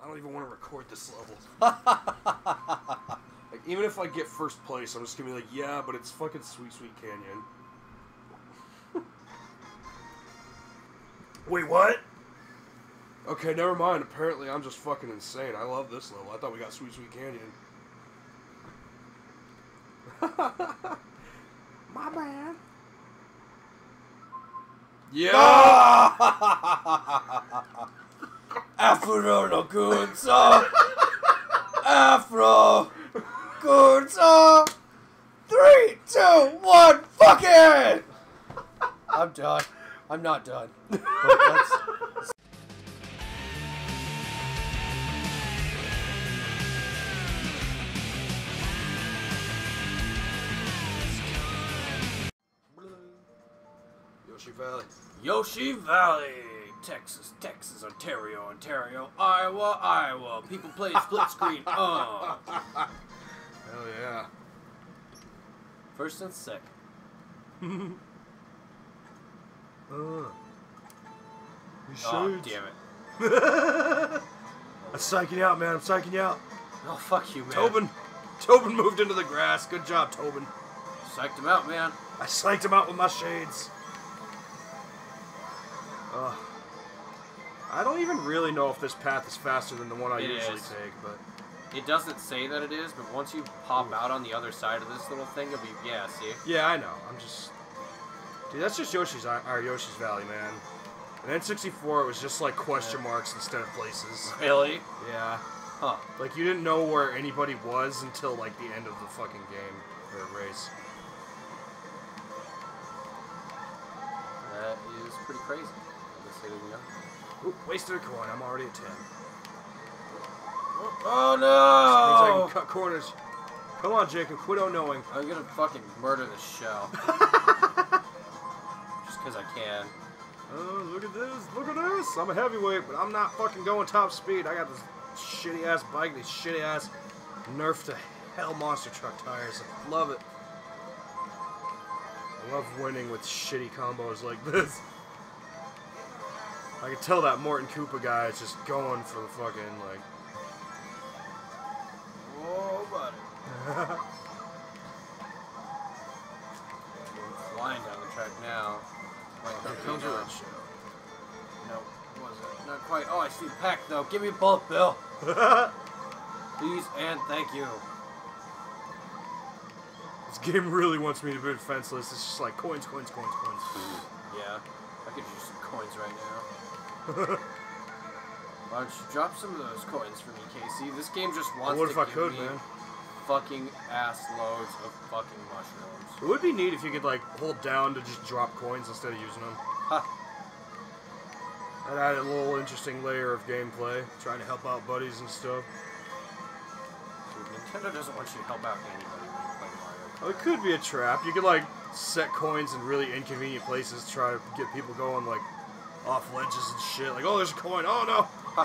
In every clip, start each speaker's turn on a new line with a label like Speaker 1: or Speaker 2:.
Speaker 1: don't even want to record this level. Like, even if I get first place, I'm just gonna be like, yeah, but it's fucking Sweet Sweet Canyon. Wait, what? Okay, never mind. Apparently, I'm just fucking insane. I love this level. I thought we got Sweet Sweet Canyon. My bad. Yeah!
Speaker 2: Afro no good song. Afro good song. 3, 2, 1, fuck it! I'm done. I'm not done. But that's...
Speaker 1: Yoshi Valley.
Speaker 2: Yoshi Valley. Texas, Texas, Ontario, Ontario, Iowa, Iowa. People play split screen.
Speaker 1: Hell yeah.
Speaker 2: First and second.
Speaker 1: You
Speaker 2: Oh,
Speaker 1: should.
Speaker 2: damn it.
Speaker 1: I'm psyching you out, man. I'm psyching you out.
Speaker 2: Oh, fuck you, man.
Speaker 1: Tobin moved into the grass. Good job, Tobin.
Speaker 2: Psyched him out, man.
Speaker 1: I psyched him out with my shades. I don't even really know if this path is faster than the one I usually take, but...
Speaker 2: It doesn't say that it is, but once you pop out on the other side of this little thing, it'll be... Yeah, see?
Speaker 1: Yeah, I know. I'm just... Dude, that's just Yoshi's Valley, man. In N64, it was just like question marks instead of places.
Speaker 2: Really?
Speaker 1: Yeah.
Speaker 2: Huh.
Speaker 1: Like, you didn't know where anybody was until, like, the end of the fucking game. Or race.
Speaker 2: That is pretty crazy.
Speaker 1: Ooh, wasted a coin. I'm already at 10.
Speaker 2: Oh no!
Speaker 1: Means I can cut corners. Come on, Jacob. Quit knowing.
Speaker 2: I'm gonna fucking murder this shell. Just because I can.
Speaker 1: Oh, look at this. Look at this. I'm a heavyweight, but I'm not fucking going top speed. I got this shitty ass bike, these shitty ass Nerf to hell monster truck tires. I love it. I love winning with shitty combos like this. I can tell that Morton Koopa guy is just going for the fucking, like...
Speaker 2: Whoa, buddy. I'm flying down the track now.
Speaker 1: Here comes your red shell.
Speaker 2: No, was it? Not quite. Oh, I see the pack, though. Give me a bullet, Bill. Please and thank you.
Speaker 1: This game really wants me to be defenseless. It's just like coins, coins, coins, coins.
Speaker 2: Yeah, I could use some coins right now. Why don't you drop some of those coins for me, Casey? This game just wants to give me fucking ass loads of fucking mushrooms.
Speaker 1: It would be neat if you could, like, hold down to just drop coins instead of using them.
Speaker 2: Ha!
Speaker 1: That added a little interesting layer of gameplay, trying to help out buddies and stuff.
Speaker 2: Dude, Nintendo doesn't want you to help out anybody when you play Mario Kart.
Speaker 1: Oh, it could be a trap. You could, like, set coins in really inconvenient places to try to get people going, like, off ledges and shit. Like, oh, there's a coin. Oh, no!
Speaker 2: Ha!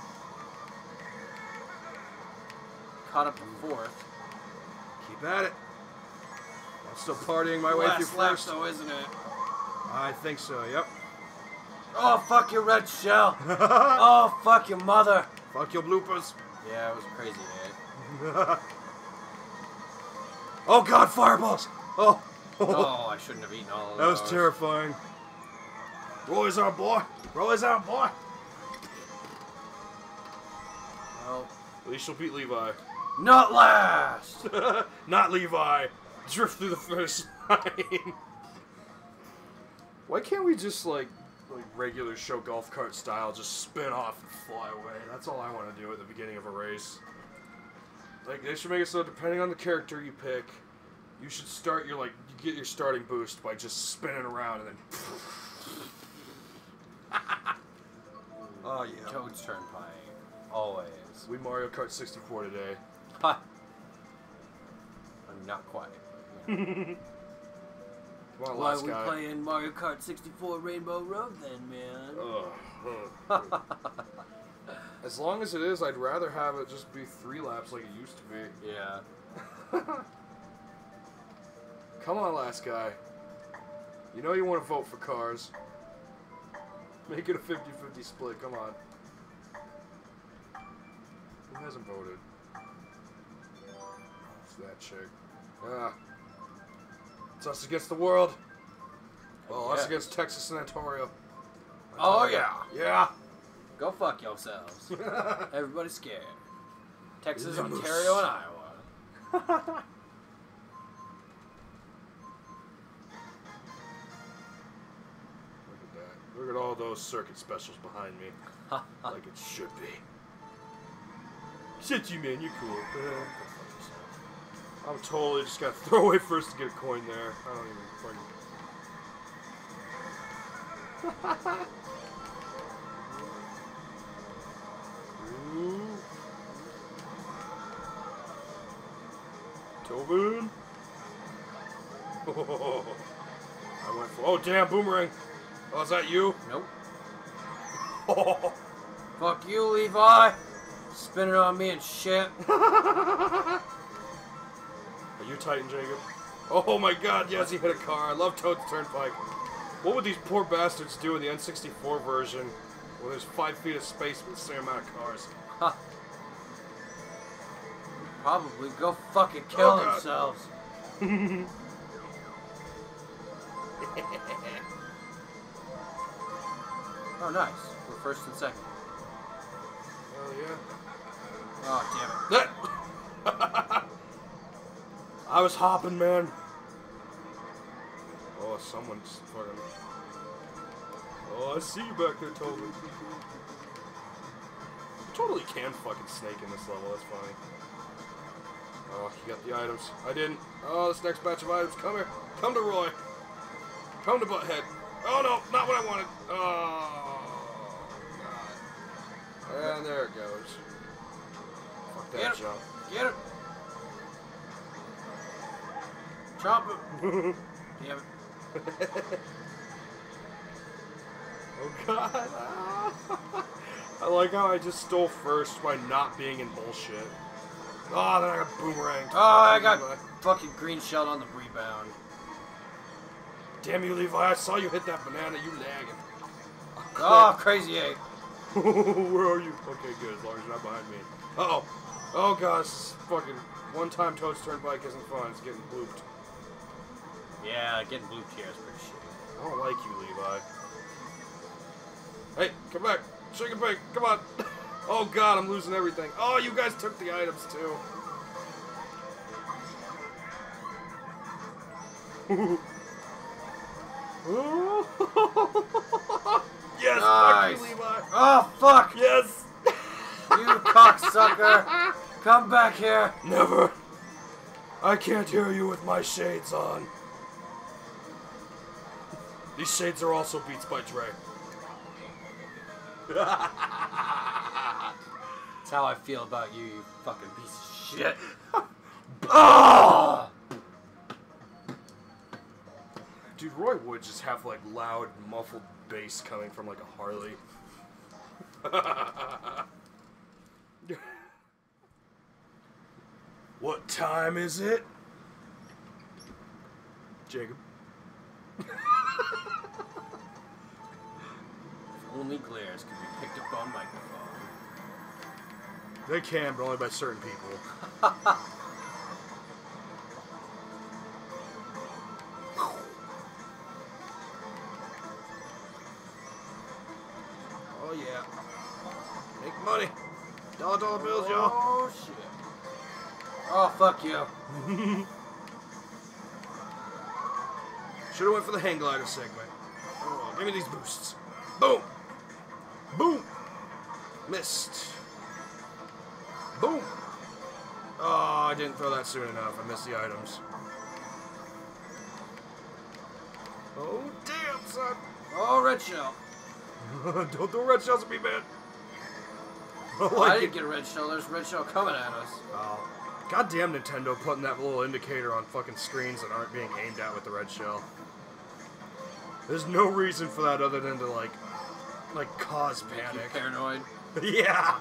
Speaker 2: Caught up to fourth.
Speaker 1: Keep at it. I'm still partying my way through first.
Speaker 2: Though, isn't it?
Speaker 1: I think so, yep.
Speaker 2: Oh, fuck your red shell! Oh, fuck your mother!
Speaker 1: Fuck your bloopers.
Speaker 2: Yeah, it was crazy, man.
Speaker 1: Oh, God, fireballs! Oh!
Speaker 2: Oh, I shouldn't have eaten all of
Speaker 1: that
Speaker 2: those.
Speaker 1: was terrifying. Roy's our boy! Roy's our boy!
Speaker 2: Well,
Speaker 1: at least you'll beat Levi.
Speaker 2: Not last!
Speaker 1: Not Levi! Drift through the first line. Why can't we just, like regular show golf cart style, just spin off and fly away? That's all I want to do at the beginning of a race. Like, they should make it so, depending on the character you pick, you should start your, like, you get your starting boost by just spinning around and then... Oh, yeah.
Speaker 2: Toad's Turnpike. Always.
Speaker 1: We Mario Kart 64 today.
Speaker 2: Ha! I'm not quite.
Speaker 1: Come on,
Speaker 2: Why
Speaker 1: last
Speaker 2: are we
Speaker 1: guy.
Speaker 2: playing Mario Kart 64 Rainbow Road then, man?
Speaker 1: As long as it is, I'd rather have it just be 3 laps like it used to be.
Speaker 2: Yeah.
Speaker 1: Come on, last guy. You know you want to vote for cars. Make it a 50-50 split, come on. hasn't voted? It's that chick. Ah. It's us against the world. Well, us against Texas and Ontario.
Speaker 2: Oh, yeah.
Speaker 1: Yeah.
Speaker 2: Go fuck yourselves. Everybody's scared. Texas, Ontario, and Iowa.
Speaker 1: Look at that. Look at all those circuit specials behind me. Like it should be. Shit, you man, you're cool. I'm totally just gotta throw away first to get a coin there. I don't even fucking. Ooh. Tobin. Oh, I went for. Oh damn, boomerang. Oh, is that you?
Speaker 2: Nope.
Speaker 1: Oh.
Speaker 2: Fuck you, Levi. Spinning on me and shit.
Speaker 1: Are you Titan, Jacob? Oh my god, yes, he hit a car. I love Toad's Turnpike. What would these poor bastards do in the N64 version where there's 5 feet of space with the same amount of cars?
Speaker 2: Huh. Probably go fucking kill themselves. Oh, nice. We're first and second.
Speaker 1: Hell yeah.
Speaker 2: Oh, damn it.
Speaker 1: I was hopping, man. Oh, someone's fucking. Oh, I see you back there, totally. You totally can fucking snake in this level, that's funny. Oh, you got the items. I didn't. Oh, this next batch of items. Come here. Come to Roy. Come to Butthead. Oh, no, not what I wanted. Oh, God. And there it goes. Fuck that jump.
Speaker 2: Get it. Chop it. Damn it.
Speaker 1: Oh, God. I like how I just stole first by not being in bullshit. Oh, then I got boomeranged.
Speaker 2: Oh, I got fucking green shell on the rebound.
Speaker 1: Damn you, Levi. I saw you hit that banana. You lagging.
Speaker 2: Oh, crazy 8.
Speaker 1: Where are you? Okay, good. As long as you're not behind me. Uh-oh. Oh, God. This is fucking one-time Toad's Turnpike isn't fun. It's getting blooped.
Speaker 2: Yeah, getting blooped here is pretty shit.
Speaker 1: I don't like you, Levi. Hey, come back. Shake and bake. Come on. Oh, God. I'm losing everything. Oh, you guys took the items, too. Yes,
Speaker 2: nice.
Speaker 1: fuck you, Levi.
Speaker 2: Oh, fuck.
Speaker 1: Yes.
Speaker 2: You cocksucker. Come back here.
Speaker 1: Never. I can't hear you with my shades on. These shades are also Beats by Dre.
Speaker 2: That's how I feel about you, you fucking piece of shit. Oh!
Speaker 1: Dude, Roy would just have like loud, muffled bass coming from like a Harley. What time is it? Jacob.
Speaker 2: Only glares can be picked up on microphone.
Speaker 1: They can, but only by certain people. Oh yeah. Make money. Dollar bills, y'all.
Speaker 2: Oh shit. Oh fuck you.
Speaker 1: Should've went for the hang glider segment. Oh, give me these boosts. Boom. Boom. Missed. Boom. Oh, I didn't throw that soon enough. I missed the items. Oh, damn, son.
Speaker 2: Oh, red shell.
Speaker 1: Don't throw red shells at me, man.
Speaker 2: I didn't get a red shell. There's a red shell coming at us.
Speaker 1: Oh. Goddamn Nintendo putting that little indicator on fucking screens that aren't being aimed at with the red shell. There's no reason for that other than to, like cause panic.
Speaker 2: Paranoid.
Speaker 1: Yeah.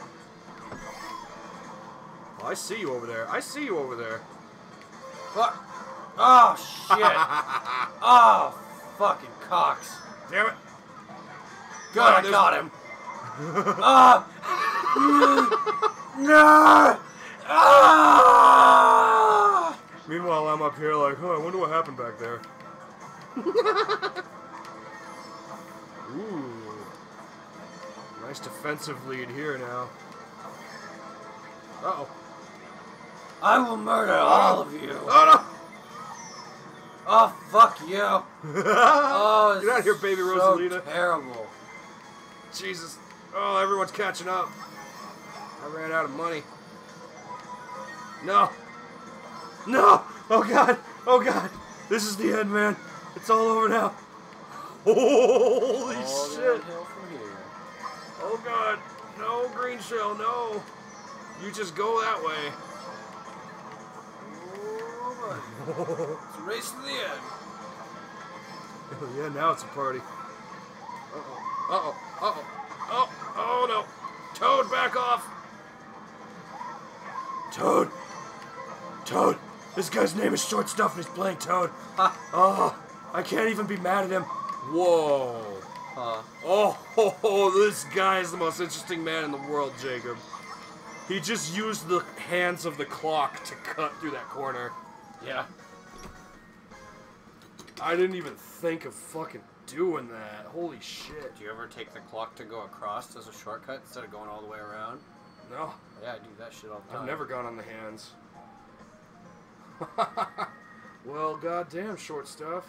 Speaker 1: Oh, I see you over there. I see you over there.
Speaker 2: Fuck. Oh, shit. Oh, fucking cocks.
Speaker 1: Damn it.
Speaker 2: Good, I got him. Ah. No! Ah!
Speaker 1: Meanwhile, I'm up here like, I wonder what happened back there. Ooh. Nice defensive lead here now. Uh-oh.
Speaker 2: I will murder all of you.
Speaker 1: Oh, no!
Speaker 2: Oh, fuck you. Oh,
Speaker 1: get out of here, baby
Speaker 2: so
Speaker 1: Rosalina.
Speaker 2: Terrible.
Speaker 1: Jesus. Oh, everyone's catching up. I ran out of money. No. No! Oh, God. Oh, God. This is the end, man. It's all over now. Holy shit.
Speaker 2: From here.
Speaker 1: Oh, God. No, green shell, no. You just go that way.
Speaker 2: It's a race to the end.
Speaker 1: Yeah, now it's a party. Uh-oh. Uh-oh. Uh-oh. Oh, oh no. Toad, back off. Toad. Toad. This guy's name is Short Stuff and he's playing Toad. Oh, I can't even be mad at him. Whoa. Oh, this guy is the most interesting man in the world, Jacob. He just used the hands of the clock to cut through that corner.
Speaker 2: Yeah.
Speaker 1: I didn't even think of fucking doing that. Holy shit.
Speaker 2: Do you ever take the clock to go across as a shortcut instead of going all the way around?
Speaker 1: No.
Speaker 2: Yeah, I do that shit all the time.
Speaker 1: I've never gone on the hands. Well, goddamn, Short Stuff.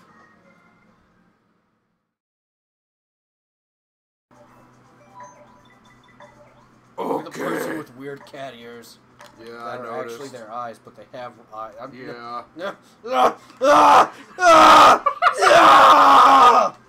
Speaker 2: Okay. The person
Speaker 1: Okay.
Speaker 2: with weird cat ears.
Speaker 1: Yeah,
Speaker 2: That
Speaker 1: I
Speaker 2: are
Speaker 1: noticed.
Speaker 2: actually their eyes, but they have eyes.
Speaker 1: Yeah.
Speaker 2: No.